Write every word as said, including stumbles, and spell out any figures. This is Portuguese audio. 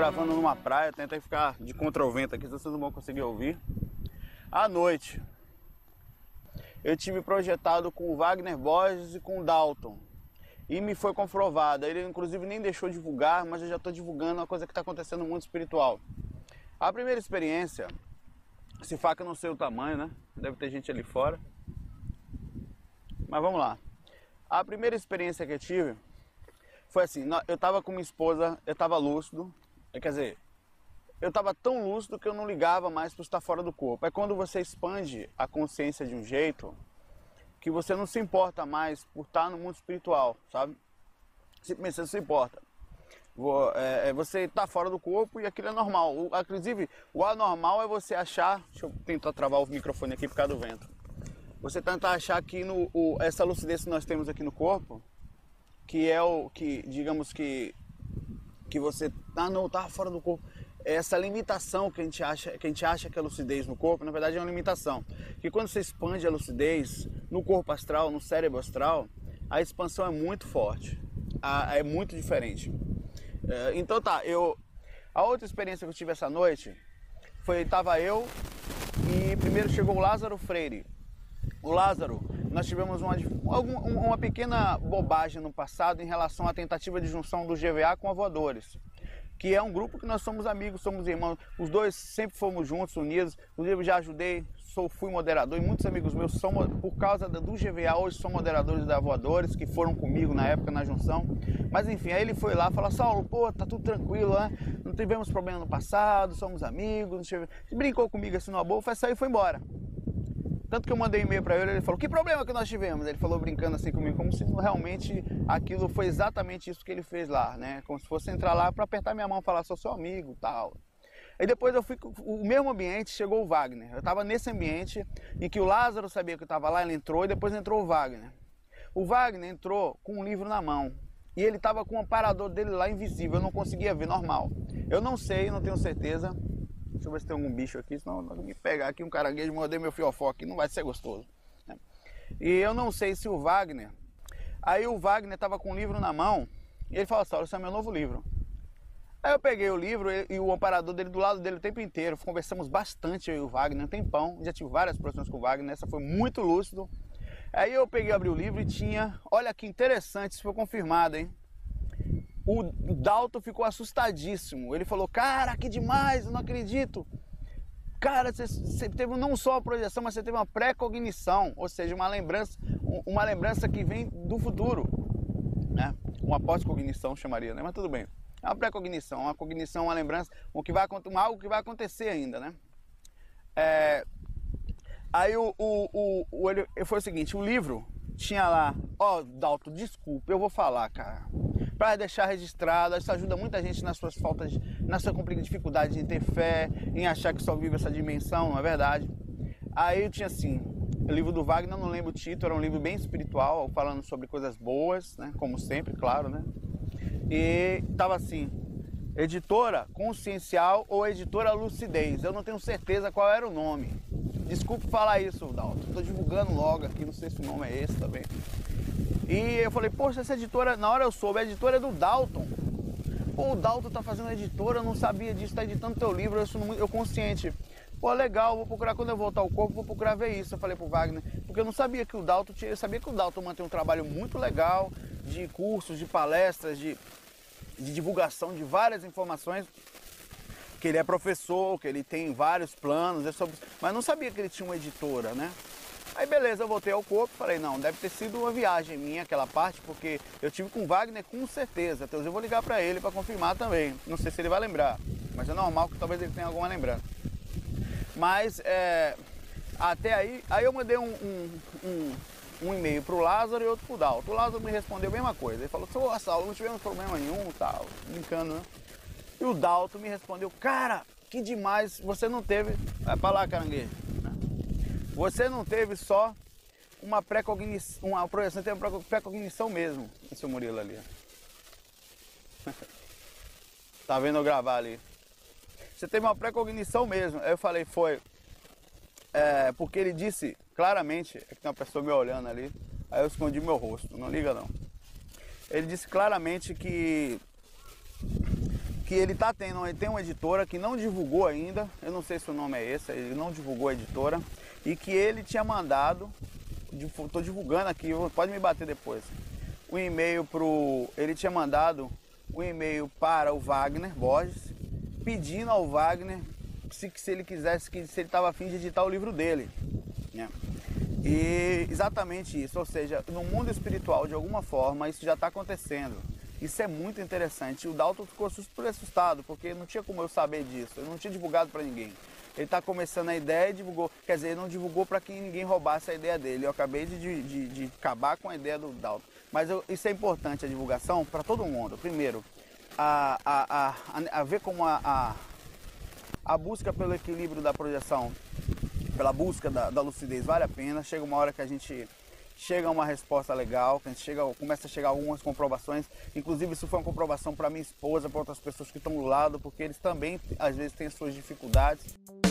gravando numa praia, tentei ficar de contra o vento aqui, vocês não vão conseguir ouvir. À noite, eu tive projetado com o Wagner Borges e com o Dalton. E me foi comprovado. Ele inclusive nem deixou divulgar, mas eu já estou divulgando uma coisa que está acontecendo no mundo espiritual. A primeira experiência, se faca não sei o tamanho, né? Deve ter gente ali fora. Mas vamos lá. A primeira experiência que eu tive foi assim, eu estava com minha esposa, eu estava lúcido, quer dizer, eu estava tão lúcido que eu não ligava mais para estar fora do corpo. É quando você expande a consciência de um jeito que você não se importa mais por estar no mundo espiritual, sabe? Simplesmente você não se importa. Você está fora do corpo e aquilo é normal. Inclusive, o anormal é você achar... Deixa eu tentar travar o microfone aqui por causa do vento. Você tentar achar que no, o, essa lucidez que nós temos aqui no corpo, que é o que, digamos que, que você... Ah, não, tá fora do corpo. Essa limitação que a gente acha que a gente acha que é lucidez no corpo, na verdade é uma limitação. Que quando você expande a lucidez no corpo astral, no cérebro astral, a expansão é muito forte, a, é muito diferente. É, então tá, eu a outra experiência que eu tive essa noite foi tava eu e primeiro chegou o Lázaro Freire. O Lázaro, nós tivemos uma, uma pequena bobagem no passado em relação à tentativa de junção do G V A com a Voadores, que é um grupo que nós somos amigos, somos irmãos, os dois sempre fomos juntos, unidos, inclusive já ajudei, sou, fui moderador, e muitos amigos meus são, por causa do G V A, hoje são moderadores da Voadores, que foram comigo na época na junção, mas enfim, aí ele foi lá e falou, Saulo, pô, tá tudo tranquilo, né? Não tivemos problema no passado, somos amigos, brincou comigo assim numa boa, foi sair e foi embora. Tanto que eu mandei um e-mail para ele, ele falou, que problema que nós tivemos? Ele falou brincando assim comigo, como se realmente aquilo foi exatamente isso que ele fez lá, né? Como se fosse entrar lá para apertar minha mão e falar, sou seu amigo e tal. Aí depois eu fui, o mesmo ambiente, chegou o Wagner. Eu estava nesse ambiente em que o Lázaro sabia que eu estava lá, ele entrou e depois entrou o Wagner. O Wagner entrou com um livro na mão e ele estava com o amparador dele lá invisível, eu não conseguia ver normal. Eu não sei, não tenho certeza. Deixa eu ver se tem algum bicho aqui, senão me pegar aqui um caranguejo e morder meu fiofó aqui, não vai ser gostoso, né? E eu não sei se o Wagner... Aí o Wagner estava com o livro na mão e ele falou assim, olha, esse é meu novo livro. Aí eu peguei o livro e o amparador dele do lado dele o tempo inteiro, conversamos bastante eu e o Wagner, um tempão, já tive várias produções com o Wagner, essa foi muito lúcido. Aí eu peguei, abri o livro e tinha, olha que interessante, isso foi confirmado, hein? O Dalton ficou assustadíssimo. Ele falou, cara, que demais, eu não acredito. Cara, você, você teve não só a projeção, mas você teve uma pré-cognição, ou seja, uma lembrança, uma lembrança que vem do futuro, né? Uma pós-cognição chamaria, né? Mas tudo bem. É uma pré-cognição, uma cognição, uma lembrança, um que vai, algo que vai acontecer ainda, né? É... Aí o, o, o, o, ele, foi o seguinte, o livro tinha lá, ó, oh, Dalton, desculpa, eu vou falar, cara. Para deixar registrado, isso ajuda muita gente nas suas faltas, na sua dificuldade em ter fé, em achar que só vive essa dimensão, não é verdade? Aí eu tinha assim, o livro do Wagner, não lembro o título, era um livro bem espiritual, falando sobre coisas boas, né? Como sempre, claro, né? E tava assim, editora consciencial ou editora lucidez, eu não tenho certeza qual era o nome. Desculpe falar isso, Dalton, estou divulgando logo aqui, não sei se o nome é esse também. E eu falei, poxa, essa editora, na hora eu soube, a editora é do Dalton. Pô, o Dalton tá fazendo editora, eu não sabia disso, tá editando teu livro, eu sou muito, eu consciente. Pô, legal, vou procurar, quando eu voltar ao corpo, vou procurar ver isso. Eu falei pro Wagner, porque eu não sabia que o Dalton tinha, eu sabia que o Dalton mantém um trabalho muito legal de cursos, de palestras, de, de divulgação de várias informações, que ele é professor, que ele tem vários planos, é sobre, mas não sabia que ele tinha uma editora, né? Aí beleza, eu voltei ao corpo, falei, não, deve ter sido uma viagem minha aquela parte, porque eu tive com o Wagner com certeza, então eu vou ligar para ele para confirmar também, não sei se ele vai lembrar, mas é normal que talvez ele tenha alguma lembrança. Mas é, até aí, aí eu mandei um, um, um, um e-mail pro Lázaro e outro pro Dalton. O Lázaro me respondeu a mesma coisa, ele falou, ô Saulo, não tivemos problema nenhum, tal, brincando, né? E o Dalton me respondeu, cara, que demais, você não teve, vai pra lá, caranguejo. Você não teve só uma pré-cognição, uma projeção, teve uma pré-cognição mesmo. Esse é o Murilo ali. Tá vendo eu gravar ali? Você teve uma pré-cognição mesmo. Aí eu falei, foi. É, porque ele disse claramente, é que tem uma pessoa me olhando ali, aí eu escondi meu rosto, não liga não. Ele disse claramente que que ele tá tendo, ele tem uma editora que não divulgou ainda, eu não sei se o nome é esse, ele não divulgou a editora, e que ele tinha mandado, tô divulgando aqui, pode me bater depois, um e-mail pro, ele tinha mandado um e-mail para o Wagner Borges, pedindo ao Wagner se, se ele quisesse, que, se ele estava a fim de editar o livro dele, né? E exatamente isso, ou seja, no mundo espiritual, de alguma forma, isso já está acontecendo. Isso é muito interessante. O Dalton ficou super assustado, porque não tinha como eu saber disso, eu não tinha divulgado para ninguém. Ele está começando a ideia e divulgou, quer dizer, ele não divulgou para que ninguém roubasse a ideia dele. Eu acabei de, de, de acabar com a ideia do Dalton. Mas eu, isso é importante, a divulgação, para todo mundo. Primeiro, a, a, a, a ver como a, a, a busca pelo equilíbrio da projeção, pela busca da, da lucidez vale a pena. Chega uma hora que a gente chega a uma resposta legal, que a gente chega, começa a chegar a algumas comprovações. Inclusive isso foi uma comprovação para minha esposa, para outras pessoas que estão do lado, porque eles também às vezes têm suas dificuldades.